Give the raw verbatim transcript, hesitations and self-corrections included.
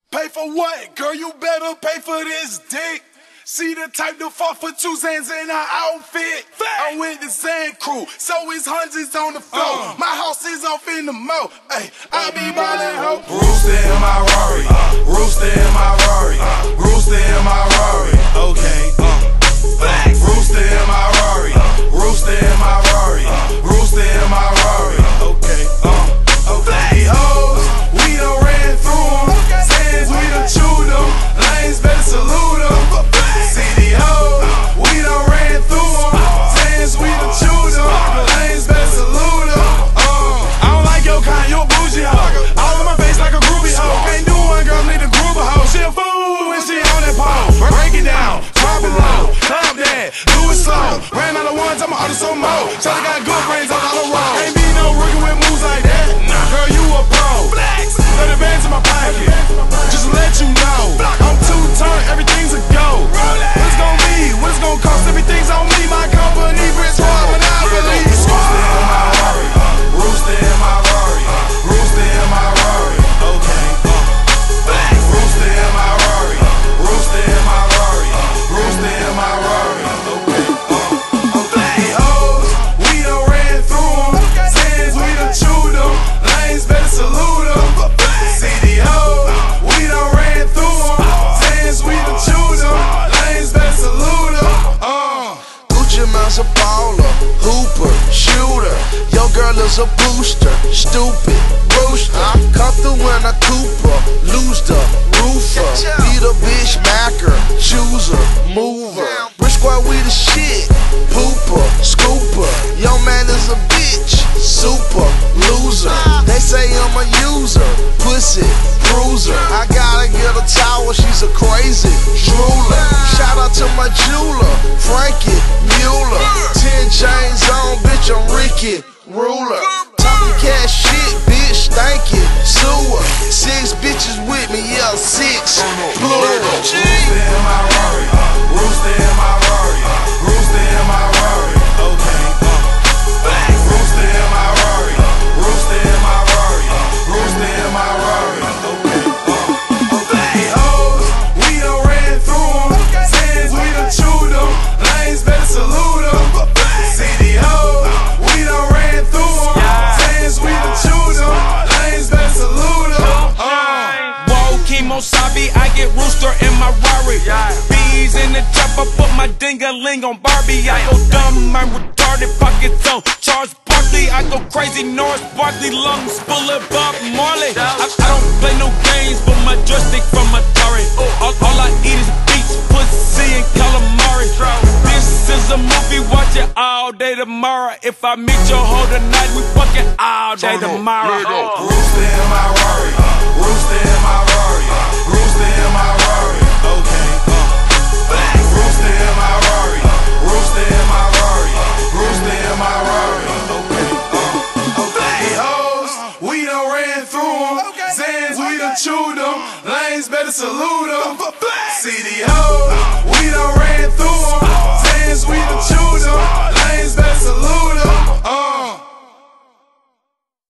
Pay for what? Girl, you better pay for this dick. See the type to fuck for two Zans in her outfit. I'm with the Zan crew, so it's hundreds on the floor. Uh. My house is off in the mo. Ay, I be ballin' ho. Rooster in my Rari, uh. Rooster in my Rari, uh. Rooster in my Rari. Okay, uh. Flex. Rooster in my Rari, uh. Rooster in my Rari, uh. Rooster in my Rari. Okay, uh. Okay, these hoes, we done ran through them. Zans, we done chewed them. Lanes, better salute them. See the hoes, we done ran through them. Zans, we done chewed them. Lanes, better salute them. Uh, I don't like your kind, you a bougie hoe. All in my face like a groovy hoe. Can't do one girl, need a groove a hoe. She a fool when she on that pole. Break it down, drop it low, climb that, do it slow. Ran out of ones, I'm an artist on mo. Shawty got good brains on all the road. Ain't be no rookie with moves like that. Girl, you a pro. thirty bands in my pocket, just to let you know. I'm two-turned, everything's a go. What it's gon' be, what it's gon' cost, everything's on me. My company, Brits Hard Monopoly. Rooster in my Rari, Rooster in my Rari, Rooster in my Rari. Okay, Rooster in my Rari, Rooster in my Rari, Rooster in my Rari. Okay, okay. These hoes, we done ran through them. Zans, we done chewed them. Lanes, better salute them. See the hoes, we done ran through them. Zans, we done chewed them. Lanes, better salute them. Uh. Gucci Mouse a baller, hooper, shooter. Your girl is a booster, stupid, rooster. Come through in a Cooper, lose the roofer. Beat a bitch, macker, chooser, mover. Rich squad, we the shit, pooper, scooper. Your man is a bitch, super, loser. They say I'm a user, pussy, bruiser. I gotta get a towel, she's a crazy drooler. Shout out to my jeweler, Frankie Mueller. Ten chains on, bitch, I'm Ricky Ruler. Talking cash shit, bitch, thank you, sewer. Six bitches with me, yeah, six, plural. Rooster in my Rari, Rooster in my Rari, Rooster in my Rari. Okay, Rooster in my Rari, Rooster in my Rari, Rooster in my Rari. Okay, okay. These hoes, we done ran through them. Zans, we done chewed them. Lanes, better salute them. See the hoes, we done ran through them. Zans, we done chewed them. Lanes, better salute them. Uh. Whoa, Kimo Sabi, I get Rooster in my Rari. Bees in the chopper, put my ding-a-ling on Barbie. I go dumb, I'm retarded, pockets on Charles Barkley. I go crazy, Norris Barkley, lungs full of Bob Marley. I, I don't play no games, but my joystick from Atari. All, all I eat is beats, pussy, and calamari. This is a movie, watch it all day tomorrow. If I meet your hoe tonight, we fucking all day tomorrow. Rooster in my Rari, Rooster in my Rari, Rooster in my Rari. Okay, Rooster in my Rari, Rooster in my Rari, Rooster in my Rari. Okay, okay. These hoes, we done ran through them. Zans, we done chewed them. Lanes, better salute them. See the hoes.